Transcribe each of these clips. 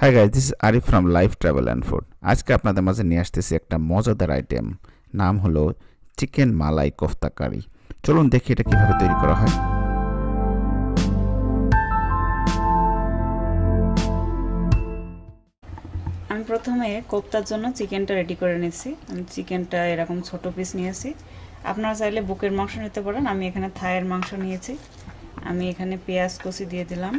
High guys, this is Arif from life travel and food. আজকে আপনাদের মাঝে নিয়ে আসতেছি একটা মজাদার আইটেম, নাম হলো চিকেন মালাই কোফতা কারি। চলুন দেখি এটা কিভাবে তৈরি করা হয়। আমি প্রথমে কোফতার জন্য চিকেনটা রেডি করে নিয়েছি। আমি চিকেনটা এরকম ছোট পিস নিয়েছি, আপনারা চাইলে বুকের মাংস নিতে পারেন। আমি এখানে থাইয়ের মাংস নিয়েছি। আমি এখানে পেঁয়াজ কুচি দিয়ে দিলাম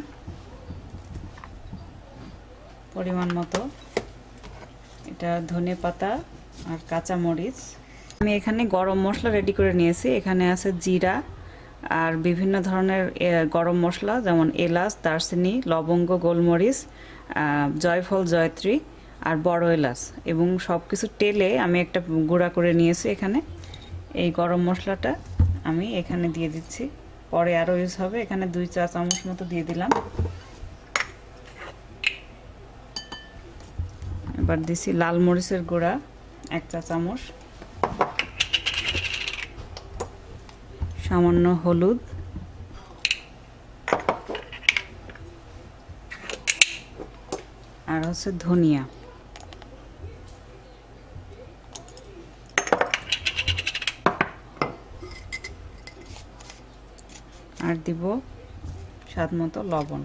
পরিমাণ মতো, এটা ধনে পাতা আর কাঁচা মরিচ। আমি এখানে গরম মশলা রেডি করে নিয়েছি। এখানে আছে জিরা আর বিভিন্ন ধরনের গরম মশলা, যেমন এলাচ, দারচিনি, লবঙ্গ, গোলমরিচ, জয়ফল, জয়ত্রী আর বড় এলাচ, এবং সব কিছু টেলে আমি একটা গুঁড়া করে নিয়েছি। এখানে এই গরম মশলাটা আমি এখানে দিয়ে দিচ্ছি, পরে আরও ইউজ হবে। এখানে 2 চা চামচ মতো দিয়ে দিলাম। এবার দিছি লাল মরিচের গুঁড়া 1 চা চামচ, সামান্য হলুদ, আর হচ্ছে ধনিয়া, আর দিব স্বাদ মতো লবণ।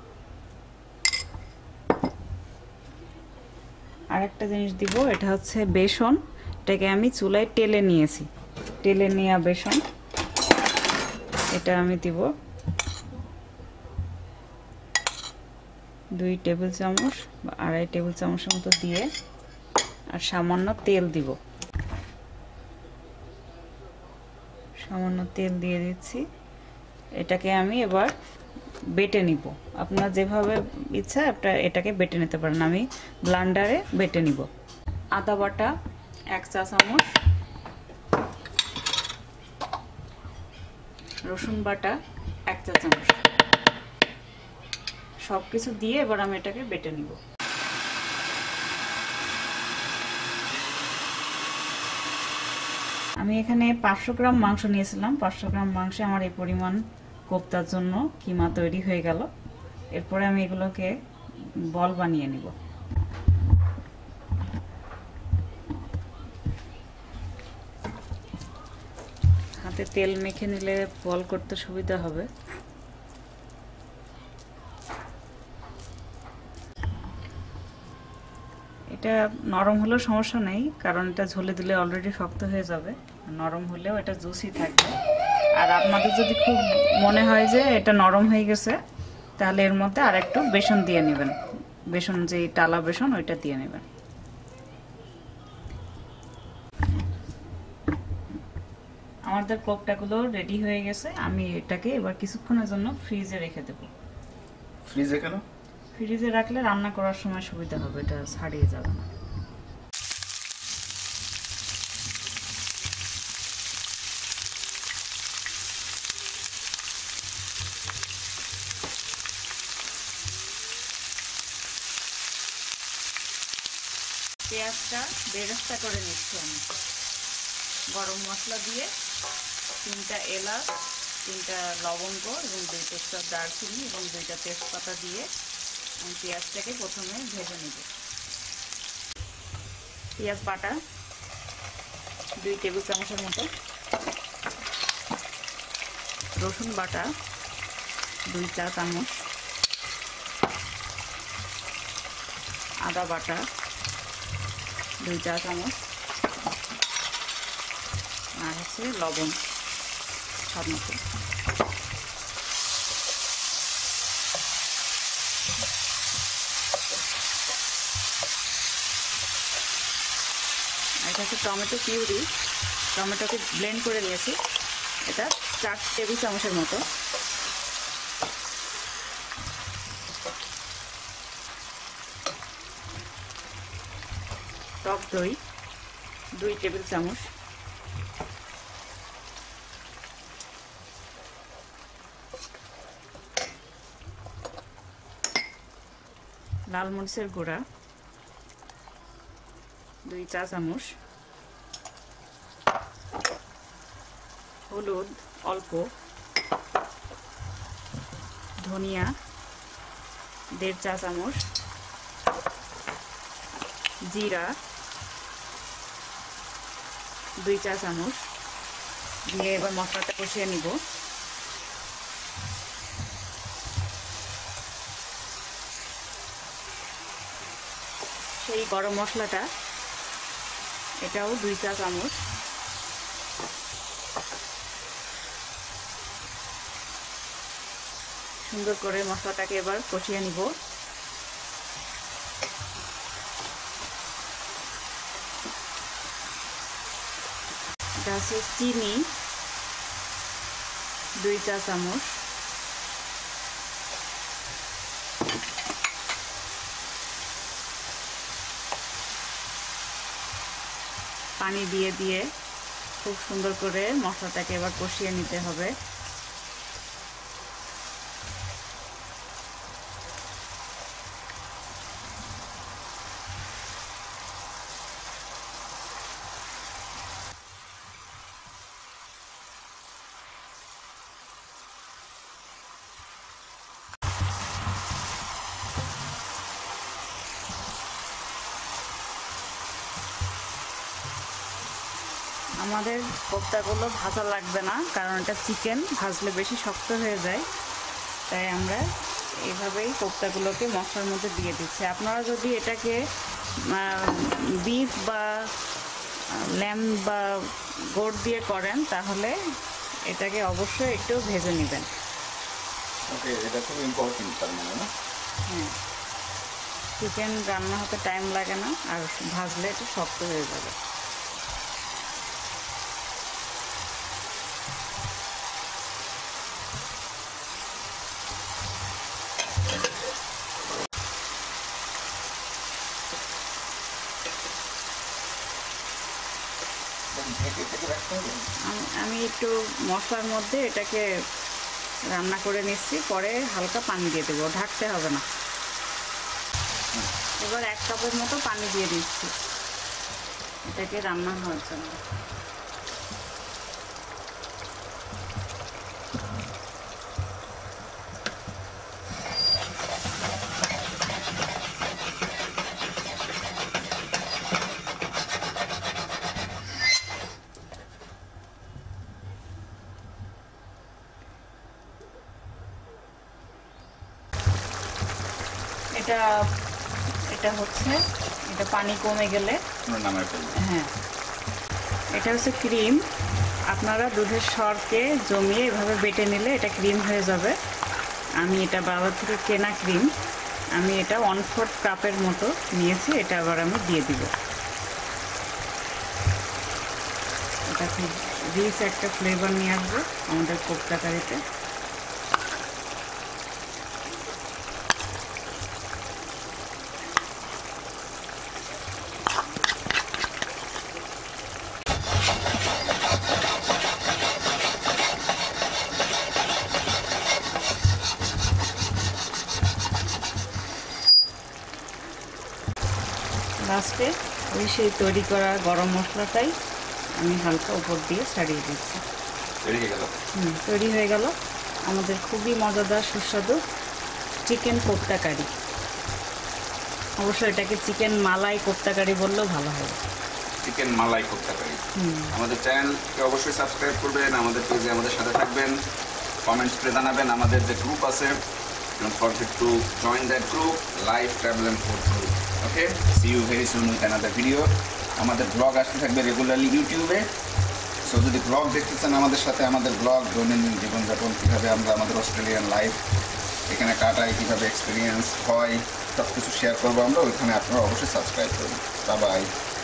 আর একটা জিনিস দিব, এটা হচ্ছে বেসন। এটাকে আমি চুলায় টেলে নিয়েছি, টেলে নেওয়া বেসন, এটা আমি দিব 2 টেবিল চামচ বা 2.5 টেবিল চামচের মতো দিয়ে, আর সামান্য তেল দিব, সামান্য তেল দিয়ে দিচ্ছি। এটাকে আমি এবার বেটে নিব। আপনার যেভাবে ইচ্ছা আপনারা এটাকে বেটে নিতে পারেন। আমি ব্লান্ডারে বেটে নিব। আদা বাটা 1 চা চামচ, রসুন বাটা 1 চা চামচ, সব কিছু দিয়ে এবার আমি এটাকে বেটে নিব। আমি এখানে 500 গ্রাম মাংস নিয়েছিলাম। 500 গ্রাম মাংসে আমার এই পরিমাণ কোফতার জন্য কিমা তৈরি হয়ে গেল। এরপরে আমি এগুলোকে বল বানিয়ে নিব। হাতে তেল মেখে নিলে বল করতে সুবিধা হবে। এটা নরম হলেও সমস্যা নেই, কারণ এটা ঝোলে দিলে অলরেডি শক্ত হয়ে যাবে। নরম হলেও এটা জুসি থাকবে। আর আপনাদের যদি খুব মনে হয় যে এটা নরম হয়ে গেছে, তাহলে এর মধ্যে আর একটু বেসন দিয়ে নেবেন। বেসন, যে টালা বেসন, ওইটা দিয়ে নেবেন। আমাদের কোফতাগুলো রেডি হয়ে গেছে। আমি এটাকে এবার কিছুক্ষণের জন্য ফ্রিজে রেখে দেব। ফ্রিজে কেন? ফ্রিজে রাখলে রান্না করার সময় সুবিধা হবে, এটা ছাড়িয়ে যাবে না। পেঁয়াজটা বেরেস্তা করে নিচ্ছি আমি। গরম মশলা দিয়ে 3টা এলাচ, 3টা লবঙ্গ এবং 2 টেস্টা দারচিনি এবং 2টা তেজপাতা দিয়ে আমি পেঁয়াজটাকে প্রথমে ভেজে নেব। পেঁয়াজ বাটা 2 টেবিল চামচের মতো, রসুন বাটা 2 চা চামচ, আদা বাটা 2 চা চামচ, আর হচ্ছে লবণ স্বাদ মতো। এটা হচ্ছে টমেটো পিউরি। টমেটোকে ব্লেন্ড করে নিয়েছি, এটা 4 টেবিল চামচের মতো। টক দই 2 টেবিল চামচ, লাল মরিচের গুঁড়া 2 চা চামচ, হলুদ অল্প, ধনিয়া 1.5 চা চামচ, জিরা 2 চা চামচ দিয়ে এবার মশলাটা কষিয়ে নিব। সেই গরম মশলাটা এটাও 2 চা চামচ, সুন্দর করে মশলাটাকে এবার কষিয়ে নিব। এটা হচ্ছে চিনি 2 চা চামচ, পানি দিয়ে দিয়ে খুব সুন্দর করে মশলাটাকে এবার কষিয়ে নিতে হবে। আমাদের কোপ্তাগুলো ভাজা লাগবে না, কারণ এটা চিকেন, ভাজলে বেশি শক্ত হয়ে যায়, তাই আমরা এইভাবেই কোপ্তাগুলোকে মশলার মধ্যে দিয়ে দিচ্ছি। আপনারা যদি এটাকে বিফ বা ল্যাম্ব বা গোট দিয়ে করেন তাহলে এটাকে অবশ্যই একটু ভেজে নেবেন। ওকে, এটা খুব ইম্পর্টেন্ট তার মানে না? হ্যাঁ, চিকেন রান্না হতে টাইম লাগে না, আর ভাজলে এটা শক্ত হয়ে যাবে। আমি একটু মশলার মধ্যে এটাকে রান্না করে নিচ্ছি, পরে হালকা পানি দিয়ে দেবো, ঢাকতে হবে না। এবার 1 কাপের মতো পানি দিয়ে দিচ্ছি এটাকে রান্না হওয়ার জন্য। এটা হচ্ছে, এটা পানি কমে গেলে হ্যাঁ, এটা হচ্ছে ক্রিম। আপনারা দুধের সরকে জমিয়ে এভাবে বেটে নিলে এটা ক্রিম হয়ে যাবে। আমি এটা বাজার থেকে কেনা ক্রিম, আমি এটা 1/4 কাপের মতো নিয়েছি। এটা আবার আমি দিয়ে দিব। এটা খুব রিচ একটা ফ্লেভার নিয়ে আসবে আমাদের কোপ্তা কারিতে। লাস্টে ওই সেই তৈরি করা গরম মশলাটাই আমি হালকা উপর দিয়ে ছাড়িয়ে দিচ্ছি। তৈরি হয়ে গেল আমাদের খুবই মজাদার সুস্বাদু চিকেন কোপ্তা কারি। অবশ্যই এটাকে চিকেন মালাই কোপ্তা কারি বললেও ভালো হবে। Chicken malai kofta curry. আমাদের চ্যানেলকে অবশ্যই সাবস্ক্রাইব করবেন, আমাদের পেজে আমাদের সাথে থাকবেন, কমেন্টস করে জানাবেন। আমাদের যে গ্রুপ আছে, don't forget to join that group, Life Travel and Food Group. Okay, see you very soon with another video. আমাদের ব্লগ আসতে থাকবে রেগুলারলি ইউটিউবে। সো যদি ব্লগ দেখতে চান আমাদের সাথে, আমাদের ব্লগ দৈনন্দিন জীবনযাপন কীভাবে আমরা আমাদের অস্ট্রেলিয়ান লাইফ এখানে কাটাই, কীভাবে এক্সপিরিয়েন্স হয়, সব কিছু শেয়ার করবো আমরা। ওইখানে আপনারা অবশ্যই সাবস্ক্রাইব করবেন। Bye by.